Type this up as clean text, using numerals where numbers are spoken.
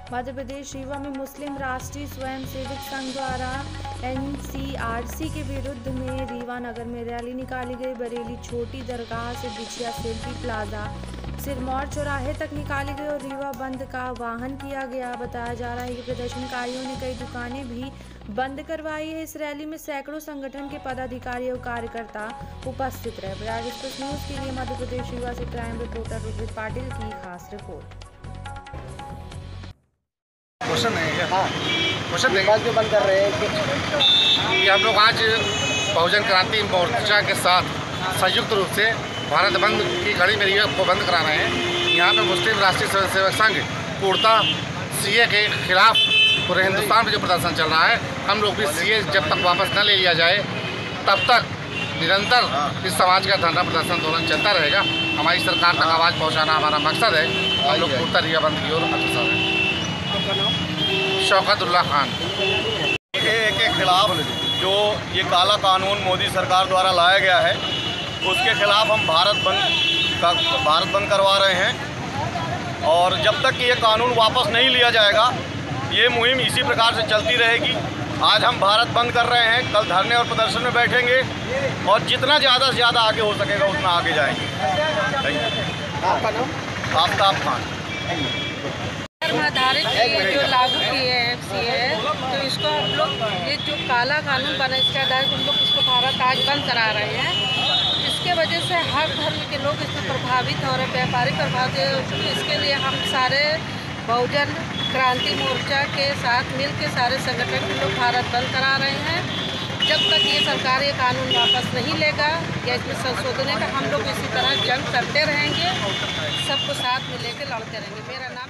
मध्य प्रदेश रीवा में मुस्लिम राष्ट्रीय स्वयंसेवक संघ द्वारा NCRC के विरुद्ध में रीवा नगर में रैली निकाली गई। बरेली छोटी दरगाह से बिछिया सेल्फी प्लाजा सिरमौर चौराहे तक निकाली गई और रीवा बंद का आह्वान किया गया। बताया जा रहा है कि प्रदर्शनकारियों ने कई दुकानें भी बंद करवाई है। इस रैली में सैकड़ों संगठन के पदाधिकारी और कार्यकर्ता उपस्थित रहे। प्रयाग एक्सप्रेस न्यूज के लिए मध्य प्रदेश रीवा से क्राइम रिपोर्टर रोहित पाटिल की खास रिपोर्ट। क्वेश्चन है क्वेश्चन क्यों बंद कर रहे हैं कि हम लोग आज बहुजन क्रांति मोर्चा के साथ संयुक्त रूप से भारत बंद की घड़ी में रीवा को बंद करा रहे हैं। यहाँ पर मुस्लिम राष्ट्रीय स्वयंसेवक संघ पूर्णतः CA के खिलाफ पूरे हिंदुस्तान में जो प्रदर्शन चल रहा है, हम लोग भी CA जब तक वापस न ले लिया जाए तब तक निरंतर इस समाज का धरना प्रदर्शन आंदोलन चलता रहेगा। हमारी सरकार तक आवाज़ पहुँचाना हमारा मकसद है। हम लोग पूर्णतः रीवा बंद की ओर अग्रसर हैं। शौकतुल्लाह खान के खिलाफ जो ये काला कानून मोदी सरकार द्वारा लाया गया है, उसके खिलाफ हम भारत बंद करवा रहे हैं। और जब तक कि ये कानून वापस नहीं लिया जाएगा, ये मुहिम इसी प्रकार से चलती रहेगी। आज हम भारत बंद कर रहे हैं, कल धरने और प्रदर्शन में बैठेंगे और जितना ज़्यादा से ज़्यादा आगे हो सकेगा उतना आगे जाएंगे। आफ्ताब खान आधारित जो लागू किए हैं CA, तो इसको हम लोग ये जो काला कानून बना इसके आधारित हम लोग इसको भारत आज बंद करा रहे हैं। इसके वजह से हर धर्म के लोग इससे प्रभावित हो रहे हैं, व्यापारी प्रभावित। इसके लिए हम सारे बहुजन क्रांति मोर्चा के साथ मिल के सारे संगठन के लोग भारत बंद करा रहे हैं। जब तक ये सरकार ये कानून वापस नहीं लेगा या इसमें संशोधन का, हम लोग इसी तरह जंग करते रहेंगे, सबको साथ में लेकर लड़ते रहेंगे। मेरा नाम